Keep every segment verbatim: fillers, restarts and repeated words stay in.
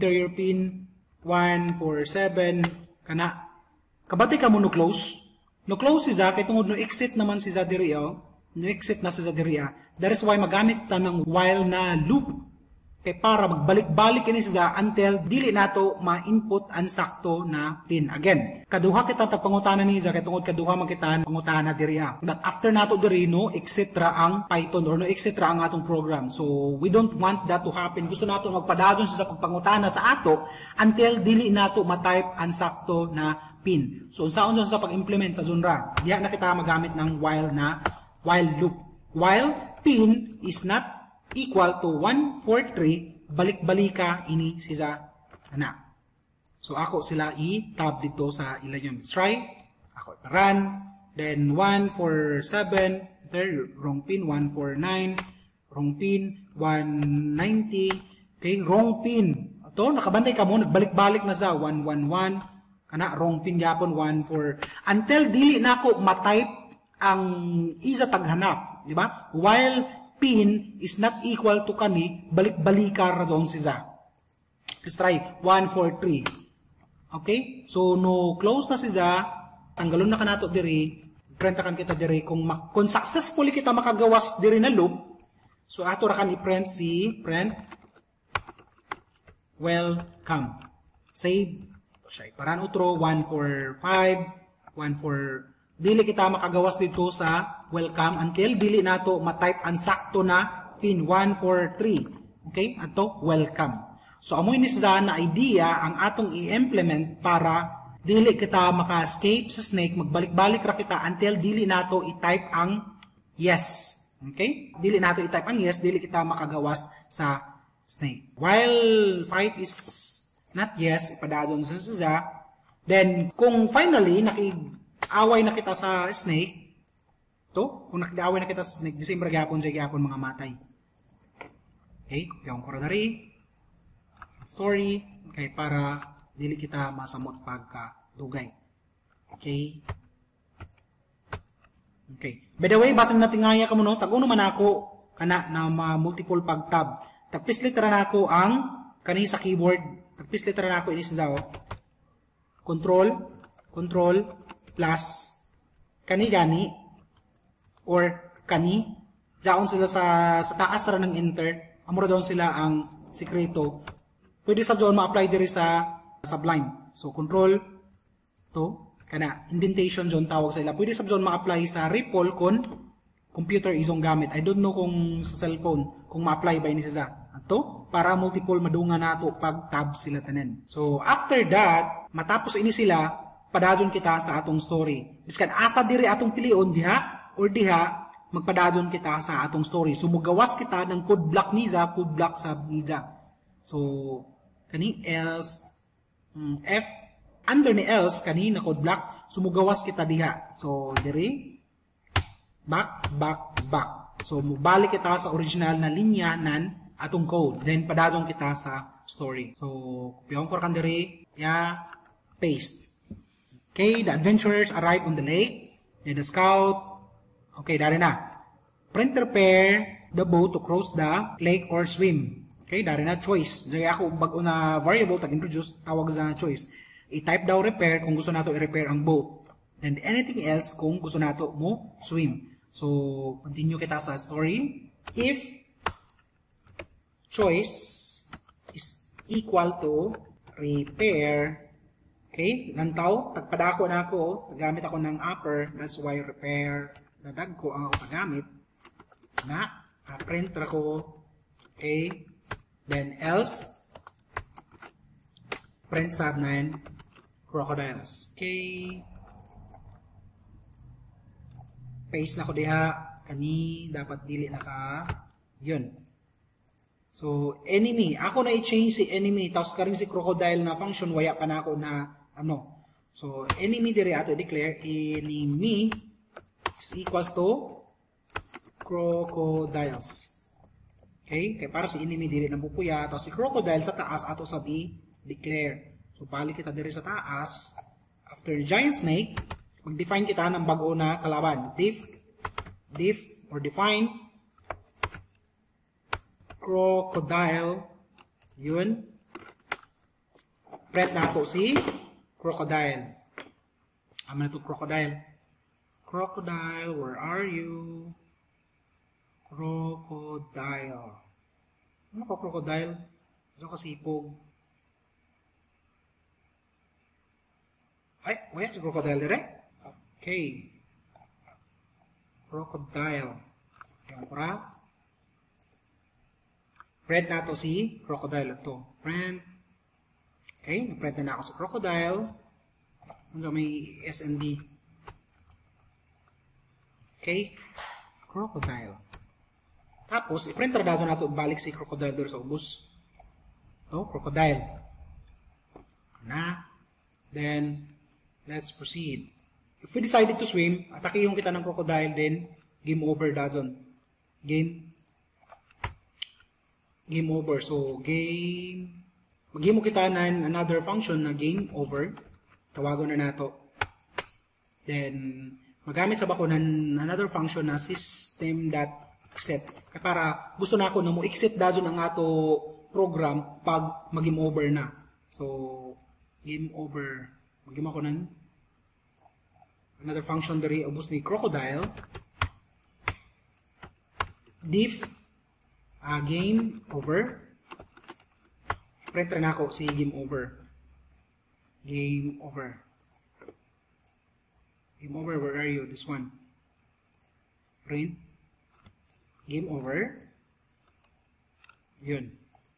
interior pin one four seven kana kabati ka mo no close no close siya kay tungod no exit naman siya diri oh no exit na siya diri ah that is why magamit ta ng while na loop kay para magbalik-balik ini siya until dili nato ma-input ang sakto na pin. Again, kaduha kita ta pangutana ni kay tungod kaduha man kita pangutana diri ha. But after nato diri no exit ra ang Python or no exit ra ang atong program. So we don't want that to happen. Gusto nato magpadadon sa pagpangutana sa ato until dili nato ma-type ang sakto na pin. So unsaon sa pag-implement sa genre? Diha na kita magamit ng while na while loop. While pin is not equal to one four three, balik-balika ini siya ana. So ako sila i-tab dito sa ilan yun. Let's try. Ako run. Then one four seven, there, wrong pin, one four nine, wrong pin, one ninety, okay, wrong pin. Ito, nakabantay ka mo, nagbalik-balik na sa one one one, kana, wrong pin yapon, one four. Until dili na ako matype ang isa taghanap, di ba? While pin is not equal to kani, balik-balika razon siya. Let's try. one four three. Okay? So, no close na siya. Tanggalon na ka nato diri. Printakan kita diri. Kung, kung successfully kita makagawas diri na loop, so ato ra kan i-print si print welcome. Save. Siya. Paran utro. one four five. one four. Dili kita makagawas dito sa welcome until dili nato ma-type ang sakto na pin one four three. Okay? Ato welcome. So amoy ni sa na idea ang atong i-implement para dili kita maka-escape sa snake, magbalik-balik ra kita until dili nato i-type ang yes. Okay? Dili nato i-type ang yes, dili kita makagawas sa snake. While fight is not yes, ipadadon sa siya. Then kung finally naki away na kita sa snake, to, kung nakikaway na kita sa snake, di siyempre gyapon siya gyapon mga matay. Okay, yung coronary, story, okay, para dili kita masamot pagka dugay. Okay. Okay. By the way, basan natin ngaya ka mo no, tag-uno man ako, kana na multiple pag-tab. Tagpislit ra na ako ang, kani sa keyboard, tagpislit ra na ako ini sa oh. Control, control, plus kani gani or kani daon sila sa sa taas ra ng enter amura daon sila ang sikreto pwede sa doon ma-apply diri sa Sublime. So control to kana indentation zone tawag sa ila pwede sa doon ma-apply sa Ripple kon computer isong gamit. I don't know kung sa cellphone kung ma-apply ba ini sa ato para multiple madunga nato pag tab sila tanan. So after that matapos ini sila padadon kita sa atong story. Biskan asa diri atong pilion diha or diha magpadadon kita sa atong story. So mugawas kita ng code block niya, code block sa niya. So kani else um, F under ni else kani na code block, so mugawas kita diha. So diri back back back. So mubalik kita sa original na linya nan atong code. Then padadon kita sa story. So kupyong ko kan diri ya paste. Okay, the adventurers arrive on the lake. Then the scout. Okay, dari na. Print prepare the boat to cross the lake or swim. Okay, dari na choice. Jadi ako bago na variable tag-introduce tawag sa choice. I-type daw repair kung gusto nato i-repair ang boat. And anything else kung gusto nato mo swim. So, continue kita sa story. If choice is equal to repair. Okay, lantaw, tagpadako na ako, tagamit ako ng upper, that's why repair, dadag ko ang ako tagamit, na, uh, print ako, okay, then else, print sub nine, crocodiles, okay, paste na ko diha, kani, dapat dili na ka, yun. So, enemy, ako na i-change si enemy, tapos karing si crocodile na function, waya pa na ako na, ano. So, enemy dire ato declare enemy is equals to crocodiles. Okay? Kaya para si enemy dire nang pupuya, tapos si crocodile sa taas ato sabi declare. So, balik kita dire sa taas. After giant snake, mag-define kita ng bago na kalaban. Diff, diff, or define crocodile, yun, Print nato si crocodile. Ama na itong crocodile. Crocodile, where are you? Crocodile. Ano ka crocodile? Ano ka sipog? Ay, wait, si crocodile dire? Okay. Crocodile. Yung para. Print na to si crocodile ito. Print. Okay, na-print na ako sa crocodile. Ano may S and D. Okay. Crocodile. Tapos, i-print na dato nato balik si crocodile doon sa ubos. Ito, crocodile. Na. Then, let's proceed. If we decided to swim, atake yung kita ng crocodile, then game over dazon. Game. Game over. So, game. Mag-game mo kita na another function na game over. Tawagon na nato. Then, magamit sa bako ng another function na system.exit. Kaya para gusto na ako na mo exit dazon ang ato program pag mag-game over na. So, game over. Mag-game ako ng another function dari ubos ni crocodile. Diff uh, game over. Print rin ako si game over. Game over. Game over, where are you? This one. Print. Game over. Yun.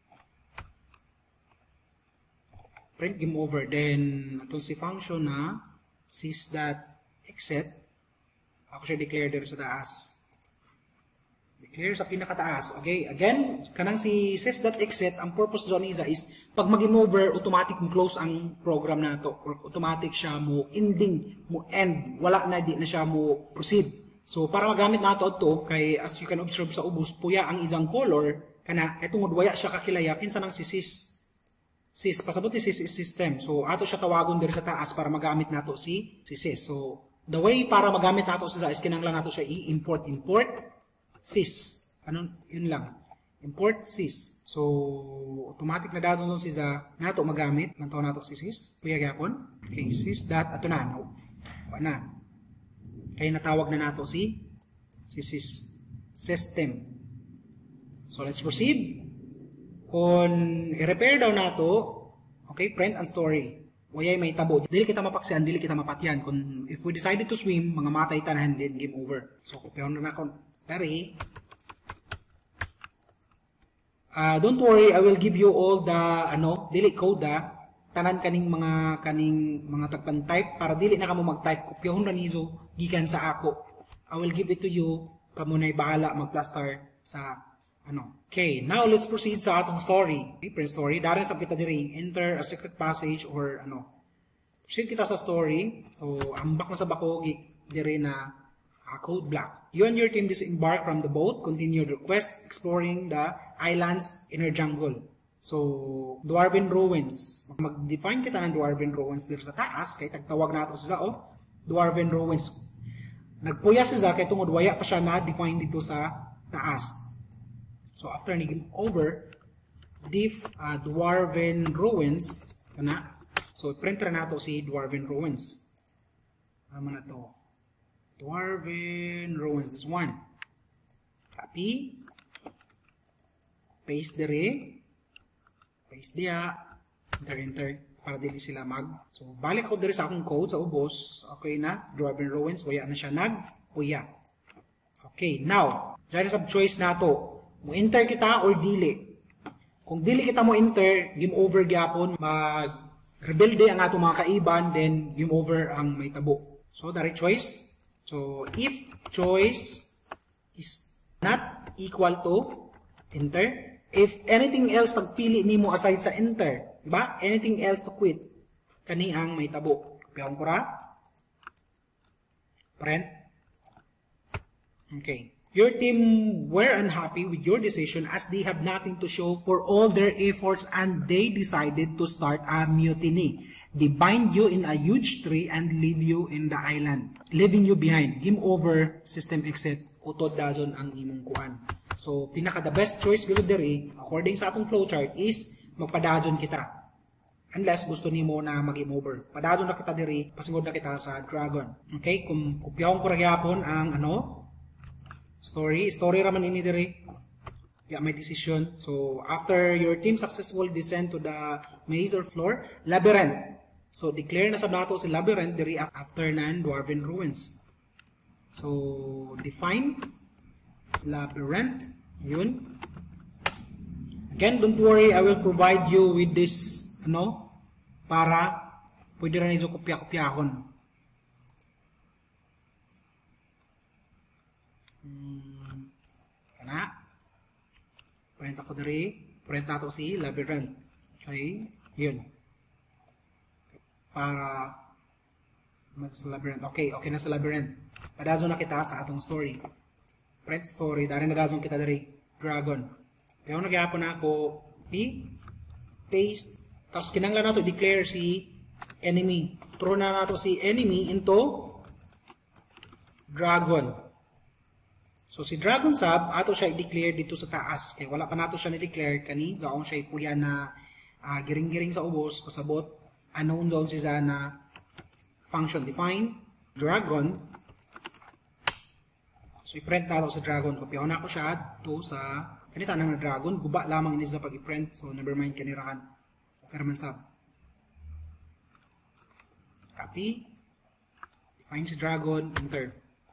Print game over. Then, ito si function na sys.exit. Ako siya declare dito sa taas. Declare sa pinakataas. Okay, again, kanang si sys.exit, ang purpose doon is, is pag mag-game over, automatic mo close ang program na to or automatic siya mo ending, mo end. Wala na, di na siya mo proceed. So, para magamit na ito ito, kay as you can observe sa ubos, puya ang isang color, kana, itong udwaya siya kakilaya, kinsa nang si sys. Sys, pasabot ni sys is system. So, ato siya tawagon dito sa taas para magamit na ito si, si sys. So, the way para magamit na ito si sys, kinanglan na ito siya i-import, import, sys. Ano? Yun lang. Import sys. So, automatic na dato nung siya na ito magamit. Nantaw na ito si sys. Kuya gapon. Okay, sys dot. Ito na. No. Wala na. Kaya natawag na nato si si sys. System. So, let's proceed. Kung i-repair daw nato, okay, print and story. Wayay may tabo. Dili kita mapaksian, dili kita mapatyan. Kung if we decided to swim, mga matay tanan, then game over. So, kupyaw na ako. Dari, uh, don't worry, I will give you all the ano, dili code da, tanan kaning mga kaning mga tagpan type para dili na kamo mag-type. Kopyahon ra niyo gikan sa ako. I will give it to you, kamo nay bahala mag-plaster sa ano. Okay, now let's proceed sa atong story. Okay, print story. Darin sa kita diri, enter a secret passage or ano. Proceed kita sa story. So, ambak na sa bako diri na uh, code block. You and your team disembark from the boat, continue your quest exploring the island's inner jungle. So, Dwarven Ruins. Mag-define kita ng Dwarven Ruins dito sa taas, kay tagtawag nato sa sao, Dwarven Ruins. Nagpuya siya kay tungod waya pa siya na-define dito sa taas. So, after naging over, diff uh, Dwarven Ruins, kana. So, printer nato si Dwarven Ruins. Ano na to? Dwarven Ruins, this one. Copy. Paste dire. Paste dia. Enter, enter. Para dili sila mag. So, balik ko dire sa akong code sa ubos. Okay na. Dwarven Ruins. Waya na siya nag-uya. Okay, now. Dahil sa choice na to. Mo-enter kita or dili. Kung dili kita mo enter, game over gyapon. Mag-rebuild ang ato mga kaiban. Then, game over ang may tabo. So, direct choice. So, if choice is not equal to enter, if anything else pagpili nimo aside sa enter, diba? Anything else to quit, kani ang may tabo. Piyong ko ra. Print. Okay. Your team were unhappy with your decision as they have nothing to show for all their efforts and they decided to start a mutiny. They bind you in a huge tree and leave you in the island, leaving you behind. Game over, system exit, utod dazon ang imong kuan. So, pinaka the best choice gud diri according sa atong flowchart is magpadadon kita. unless gusto nimo na mag-game over. Padadon na kita diri, pasingod na kita sa dragon. Okay, kung kopyahon ko ra gyapon ang ano story, story ra man ini diri. Yeah, my decision. So after your team successfully descend to the maze or floor, labyrinth. So declare na sab nato si labyrinth diri after nan dwarven ruins. So define labyrinth. Yun. Again, don't worry, I will provide you with this ano para pwede ra niyo kopya-kopyahon. Hmm. Kana. Print ako diri. Print nato si labyrinth. Okay? Yun. Para sa labyrinth. Okay, okay na sa labyrinth. Padazon na kita sa atong story. Print story. Dari na dazon kita diri. Dragon. Kaya kung nagyapon na ako, P, paste, tapos kinanglan nato declare si enemy. Throw na nato si enemy into dragon. So si dragon sub, ato siya i-declare dito sa taas. Kaya wala pa nato siya ni-declare kani, gaong siya ipuya na uh, giring-giring sa ubos, pasabot, unknown zone siya na function define, dragon. So i-print nato sa dragon. Kopyaon na ko siya to sa kanita nang dragon, guba lamang ini sa pag-i-print. So never mind kanirahan. Okay naman sub. Copy. Define si dragon, enter.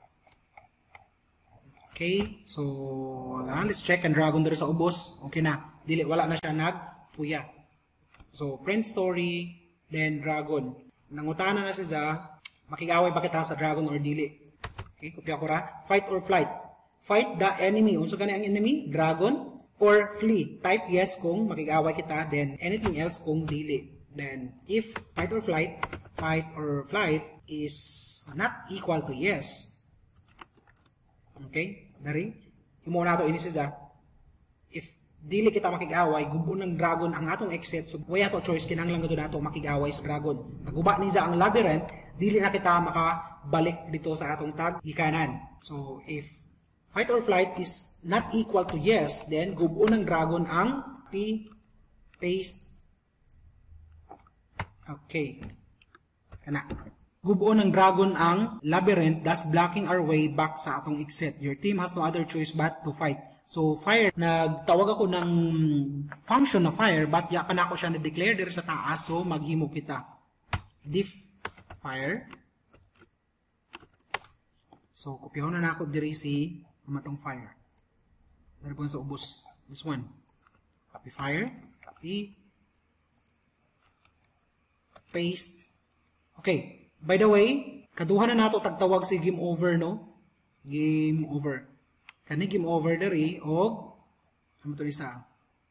Okay, so uh, let's check ang dragon dito sa ubos. Okay na. Dili, wala na siya nagpuya. So print story, then dragon. Nangutana na siya, makigaway ba kita sa dragon or dili? Okay, kopya ko ra. Fight or flight. Fight the enemy. Unsa gani ang enemy? Dragon or flee. Type yes kung makig-away kita, then anything else kung dili. Then if fight or flight, fight or flight is not equal to yes. Okay? Dari. Imo na to ini siya. If dili kita makig-away, gubo ng dragon ang atong exit. So way ato choice kinahanglan gud nato makig-away sa dragon. Naguba ni siya ang labyrinth, dili na kita makabalik dito sa atong tag gikanan. So if fight or flight is not equal to yes, then gubo ng dragon ang P, paste. Okay. Kana. Gubo ng dragon ang labyrinth, thus blocking our way back sa atong exit. Your team has no other choice but to fight. So fire, nagtawag ako ng function na fire, but ya pa na ako siya na-declare dito sa taas, so maghimo kita. Diff fire. So kopyahon na nako diri si matong fire. Dari po sa ubos. This one. Copy fire. Copy. Paste. Okay. By the way, kaduha na nato tagtawag si game over, no? Game over. Kani game over diri og ano to isa?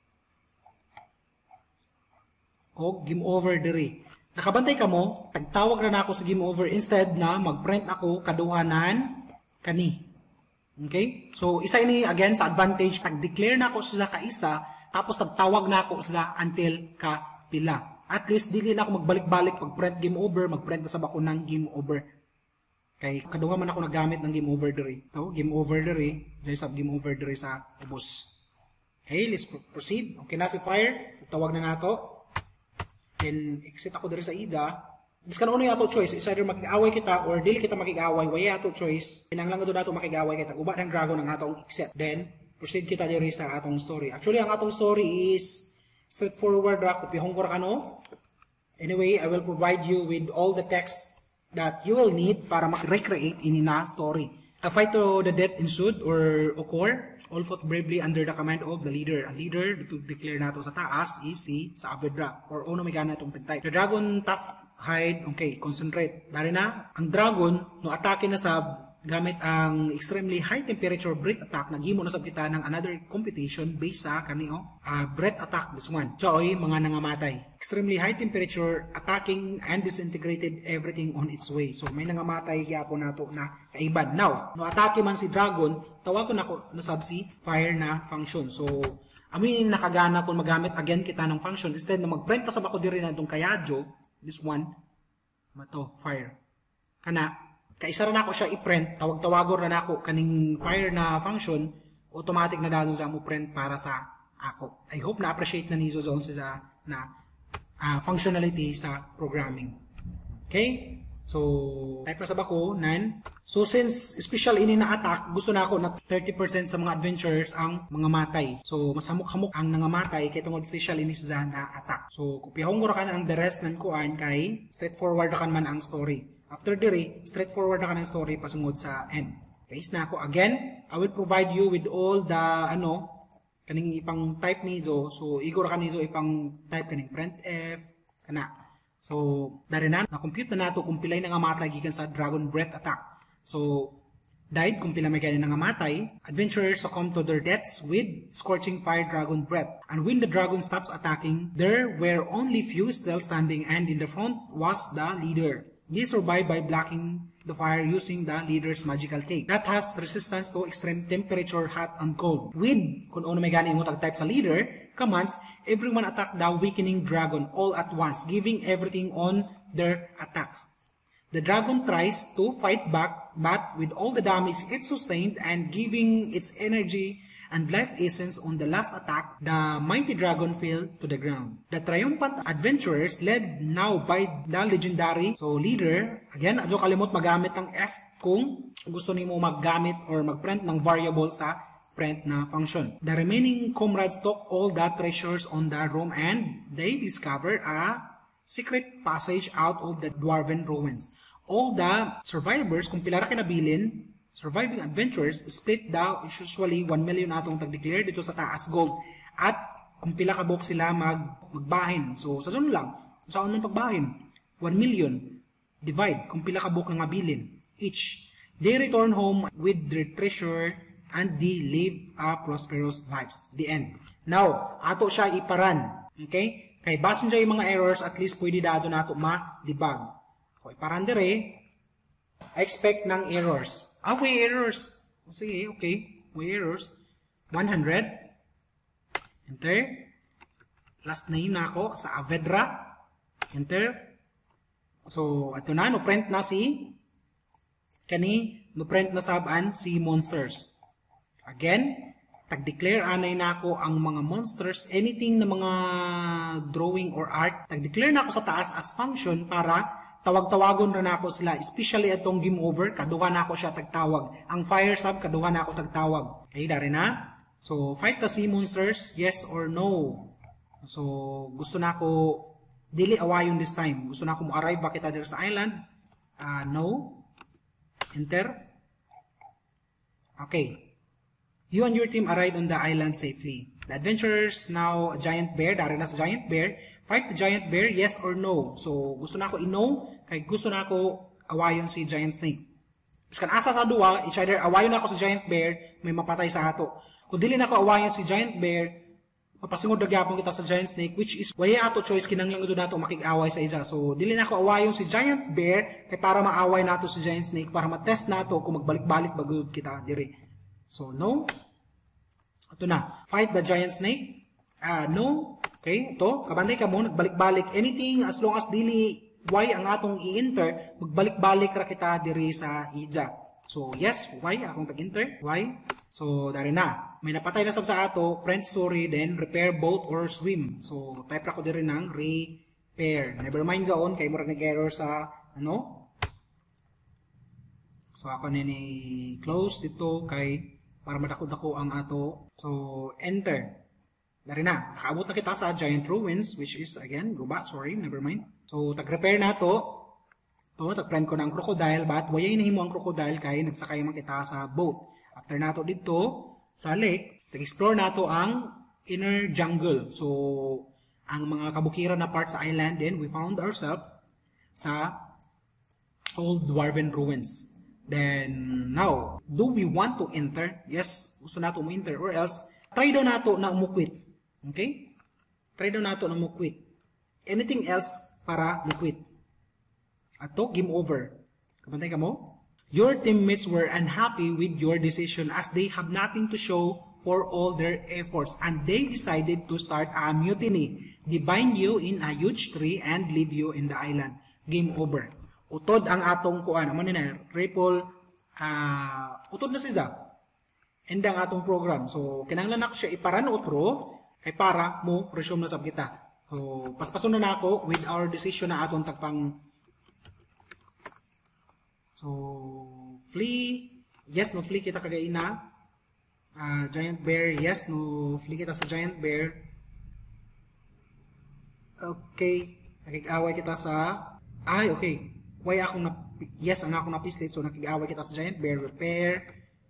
Og game over diri. Nakabantay ka mo, tagtawag na nako sa game over instead na magprint ako kaduhanan kani. Okay? So, isa ini again sa advantage, tag-declare na ako sa kaisa, tapos tagtawag na ako sa until ka pila. At least, dili na ako magbalik-balik, pag-print game over, mag-print na sa bako ng game over. Okay? Kaduha man ako nagamit ng game over diri. So, game over diri, dahil sa game over diri sa ubos. Okay, let's proceed. Okay na si fire, tawag na nga to. Then, exit ako diri sa ida. Biskan ano yung ato choice, is either makig-away kita or dili kita makig-away, way ato choice, pinanglang ito nato makig-away kita, guba ng dragon ang atong exit. Then, proceed kita diri sa atong story. Actually, ang atong story is straightforward ra, kopyahon ko ra kano. Anyway, I will provide you with all the text that you will need para mag-recreate ini na story. A fight to the death ensued or occur. All fought bravely under the command of the leader. Ang leader, to declare nato sa taas, is si Saavedra, or ono may gana itong tagtay. The dragon tough hide, okay, concentrate. Dari na, ang dragon, no atake na sab, gamit ang extremely high temperature breath attack, naghimo na sab kita ng another computation based sa kanio, uh, breath attack, this one. Choy, mga nangamatay. Extremely high temperature, attacking and disintegrated everything on its way. So, may nangamatay yapo nato na kaiban. Now, no atake man si dragon, tawag ko na ko na sab si fire na function. So, amin nakagana kung magamit again kita ng function. Instead na mag-print sa bako diri na itong kayadyo, this one, mato, fire. Kana, kaisa na ako siya i-print, tawag-tawagor na ako kaning fire na function, automatic na dahil sa mo print para sa ako. I hope na-appreciate na nizo zone sa na uh, functionality sa programming. Okay? So, type na sa bako, nan. So, since special ini na attack, gusto na ako na thirty percent sa mga adventurers ang mga matay. So, mas hamok-hamok ang nangamatay kay tungod special ini sa na attack. So, kupihong ko kan ang the rest nan kuan kay straightforward kan man ang story. After diri, straightforward na kan ang story pasungod sa end. Okay, na ako again, I will provide you with all the ano kaning ipang type nizo. So, igor kanizo ipang type kaning printf kana. So, dari na, na-compute na nato kung pilay na nga matay gikan sa Dragon Breath attack. So, died kung pila may ganyan na nga matay, adventurers succumb to their deaths with Scorching Fire Dragon Breath. And when the dragon stops attacking, there were only few still standing and in the front was the leader. They survived by blocking the fire using the leader's magical cake that has resistance to extreme temperature, hot and cold. With, kung ano may gani mo tag-type sa leader, commands, everyone attack the weakening dragon all at once, giving everything on their attacks. The dragon tries to fight back, but with all the damage it sustained and giving its energy and life essence on the last attack, the mighty dragon fell to the ground. The triumphant adventurers, led now by the legendary so leader, again, adyo kalimot magamit ng F kung gusto nimo maggamit or magprint ng variable sa print na function. The remaining comrades took all the treasures on the room and they discovered a secret passage out of the dwarven ruins. All the survivors, kung pila ra kinabilin, surviving adventurers, split daw usually one million atong tag-declare dito sa taas gold. At kung pila ka box sila mag magbahin. So, sa sunod lang, saan man pagbahin? one million. Divide, kung pila ka book na mabilin. Each. They return home with their treasure and they live a prosperous lives. The end. Now, ato siya iparan. Okay? Kay basin siya yung mga errors, at least pwede dado na ito ma-debug. Okay, iparan dire, I expect ng errors. Ah, may errors. Sige, okay. May errors. one hundred. Enter. Last name na ako sa Avedra. Enter. So, ito na. No-print na si kani. No-print na saban si monsters. Again, tag-declare anay na ako ang mga monsters. Anything na mga drawing or art, tag-declare na ako sa taas as function para tawag-tawagon rin ako sila, especially itong game over, kaduha na ako siya tagtawag. Ang fire sub, kaduha na ako tagtawag. Okay, dari na. So, fight the sea monsters, yes or no. So, gusto na ako, dili awayon this time. Gusto na ako mo-arrive ba kita dito sa island? Uh, no. Enter. Okay. You and your team arrived on the island safely. The adventurers now a giant bear, dari na sa giant bear. Fight the giant bear, yes or no? So, gusto na ako i-no, kay gusto na ako awayon si giant snake. Iskan asa sa duwa, each either awayon ako si giant bear, may mapatay sa ato. Kung dili na ako awayon si giant bear, mapasingod na gyapon kita sa giant snake, which is, wala ato choice, kinanglang doon nato makig-away sa isa. So, dili na ako awayon si giant bear, kay para maaway nato si giant snake, para matest nato kung magbalik-balik bagod kita dire. So, no. Ito na. Fight the giant snake. Ah, uh, no. Okay, ito, kabantay ka mo, nagbalik-balik. Anything as long as dili Y ang atong i-enter, magbalik-balik ra kita diri sa ija. So, yes, Y, akong tag-enter, Y. So, dari na. May napatay na sab sa ato, print story, then repair boat or swim. So, type ra ko diri ng repair. Never mind doon, kay murag nag-error sa, ano? So, ako nini close dito, kay para madako-dako ang ato. So, enter. Dari na, nakaabot na kita sa giant ruins, which is, again, guba, sorry, never mind. So, tag-repair na to. To, tag-print ko na ang crocodile, but waya inahimo ang crocodile kay nagsakay man kita sa boat. After nato dito, sa lake, tag-explore nato ang inner jungle. So, ang mga kabukiran na part sa island, then we found ourselves sa old dwarven ruins. Then, now, do we want to enter? Yes, gusto nato mo enter, or else, try daw nato na umukwit. Okay? Try daw nato na umukwit. Anything else para umukwit. Ato, game over. Kabantay ka mo? Your teammates were unhappy with your decision as they have nothing to show for all their efforts and they decided to start a mutiny. They bind you in a huge tree and leave you in the island. Game over. Utod ang atong kuan. Amo ni na, Ripple, uh, utod na si Zach. And ang atong program. So, kinanglan ako siya iparan otro kay para mo resume na sab kita. So, paspason na ako with our decision na aton tagpang. So, flee. Yes, no flee kita kagay na. Uh, giant bear. Yes, no flee kita sa giant bear. Okay. Nakig-away kita sa... Ay, okay. Why ako na... Yes, ang ako napislit. So, nakig-away kita sa giant bear. Repair.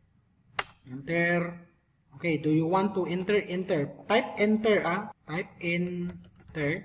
Enter. Okay, do you want to enter? Enter. Type enter, ah. Type enter.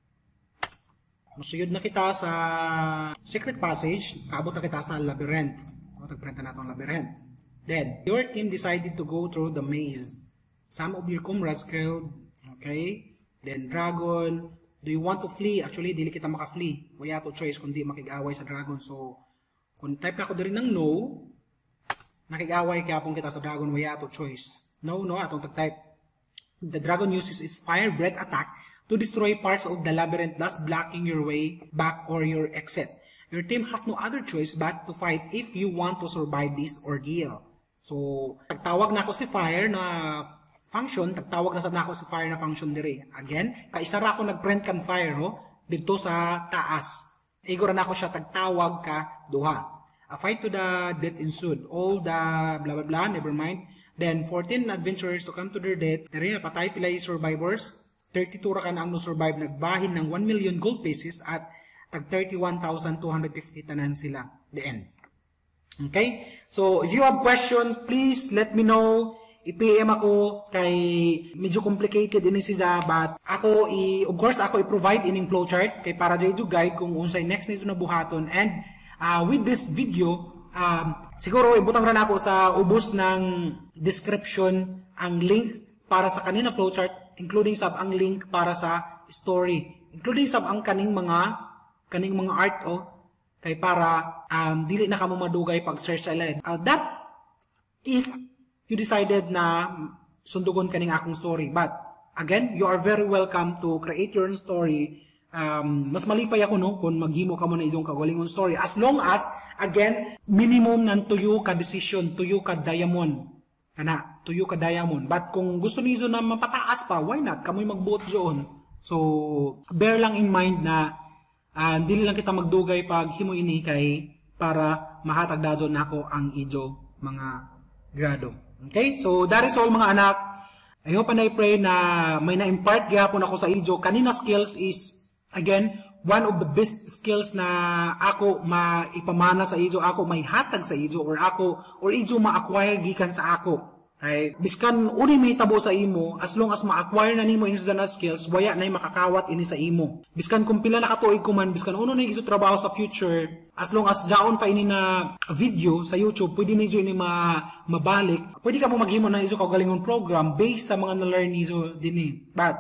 Masuyod na kita sa secret passage. Kaabot na kita sa labyrinth. O, tagprint na natin ang labyrinth. Then, your team decided to go through the maze. Some of your comrades killed. Okay. Then, dragon. Do you want to flee? Actually, dili kita maka-flee. Wala to choice kundi makig-away sa dragon. So, kung type ako diri ng no, nakig-away kaya pong kita sa dragon. Wala to choice. No, no, atong tag-type. The dragon uses its fire breath attack to destroy parts of the labyrinth, thus blocking your way back or your exit. Your team has no other choice but to fight if you want to survive this ordeal. So, tagtawag na ako si fire na function, tagtawag na sa nako si fire na function dire. Again, kaisara ako nag-print kan fire ho, dito sa taas. Igora na ako siya tagtawag ka duha. A fight to the death ensued. All the blah blah blah, never mind. Then fourteen adventurers to come to their death. Dire patay pila survivors. thirty-two ra kan ang no survive, nagbahin ng one million gold pieces at tag thirty-one thousand two hundred fifty tanan sila. The end. Okay? So, if you have questions, please let me know. I-P M ako kay medyo complicated ini siya, but ako i of course ako i-provide ining flowchart kay para jay guide kung unsay next nito na buhaton. And uh, with this video, um, siguro ibutang ra nako sa ubos ng description ang link para sa kanina flowchart, including sab ang link para sa story, including sab ang kaning mga kaning mga art oh, kay para um, dili na kamo madugay pag search alin. Uh, that if you decided na sundugon kaning akong story. But, again, you are very welcome to create your own story. Um, mas malipay ako, no, kung maghimo ka mo na idong kagalingon story. As long as, again, minimum ng tuyo ka decision, tuyo ka diamond. Kana, tuyo ka diamond. But kung gusto niyo na mapataas pa, why not? Kamoy mag-vote doon. So, bear lang in mind na uh, dili lang kita magdugay pag himo ini kay para mahatag dadyon nako ang ijo mga grado. Okay? So, that is all mga anak. I hope and I pray na may na-impart gyapon ako sa ijo. Kanina skills is, again, one of the best skills na ako maipamana sa ijo. Ako may hatag sa ijo or ako, or ijo ma-acquire gikan sa ako. Ay, biskan uni may tabo sa imo, as long as ma-acquire na nimo ini sa na skills, waya na makakawat ini sa imo. Biskan kung pila na katuig ko man, biskan uno na iso trabaho sa future, as long as daon pa ini na video sa YouTube, pwede na iso ini ma mabalik. Pwede ka mo maghimo na iso kagalingon program based sa mga na-learn iso dinhi. But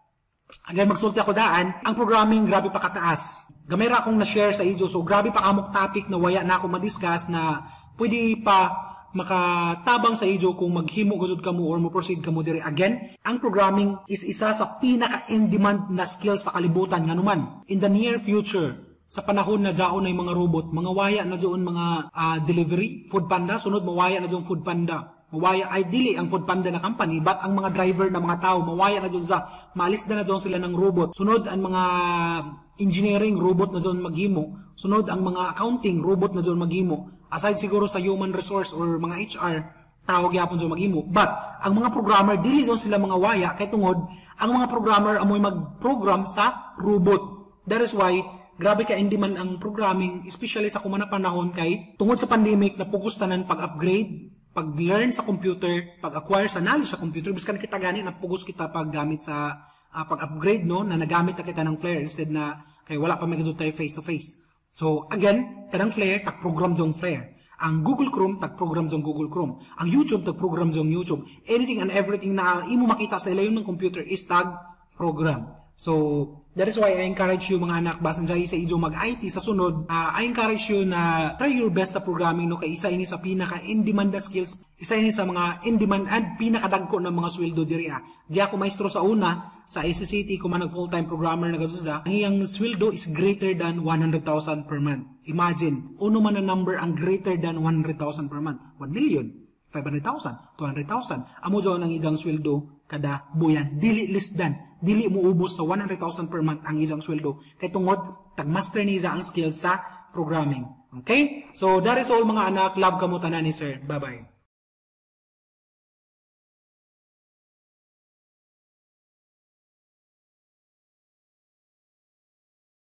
again, magsulti ako daan, ang programming grabe pa kataas. Gamay ra akong na-share sa iso, so grabe pa kamok topic na waya na ako ma-discuss na pwede pa makatabang sa ijo kung maghimo gusod ka mo or mo proceed ka mo dire. Again, ang programming is isa sa pinaka-in-demand na skill sa kalibutan nga naman. In the near future, sa panahon na daon na yung mga robot, mga waya na doon mga uh, delivery, food panda, sunod mawaya na doon food panda. Mawaya, ideally ang food panda na company, but ang mga driver na mga tao, mawaya na doon sa, maalis na na doon sila ng robot. Sunod ang mga engineering, robot na doon maghimo. Sunod ang mga accounting, robot na doon maghimo. Aside siguro sa human resource or mga H R, tawag yapon doon maghimo. But, ang mga programmer, dili doon sila mga waya, kay tungod, ang mga programmer amoy mag-program sa robot. That is why, grabe ka hindi man ang programming, especially sa kumana panahon kay, tungod sa pandemic, napugustanan pag-upgrade, pag-learn sa computer, pag-acquire sa knowledge sa computer, biskan kita gani, napugos kita pag-gamit sa uh, pag-upgrade, no, na nagamit na kita ng Flare instead na, kay wala pa may ganito tayo face-to-face. So, again, kanang Flare, tag-program dong Flare. Ang Google Chrome, tag-program dong Google Chrome. Ang YouTube, tag-program dong YouTube. Anything and everything na imo makita sa ilayon ng computer is tag-program. So, that is why I encourage you mga anak, basan dyan sa ijo mag-I T sa sunod, uh, I encourage you na try your best sa programming, no, kay isa ini sa pinaka-in-demand na skills, isa ini sa mga in-demand and pinakadagko ng mga sweldo diri. Ah. Di ako maestro sa una, sa A C C T, kung man full-time programmer na gasusa, ang iyang sweldo is greater than one hundred thousand per month. Imagine, uno man na number ang greater than one hundred thousand per month. one million. five hundred thousand, two hundred thousand. Amo dyan ang ijang sweldo kada buyan. Dili less than. Dili mo ubos sa one hundred thousand per month ang ijang sweldo. Kay tungod, tag-master niya ang skill sa programming. Okay? So, that is all mga anak. Love kamo tanan ni sir. Bye-bye.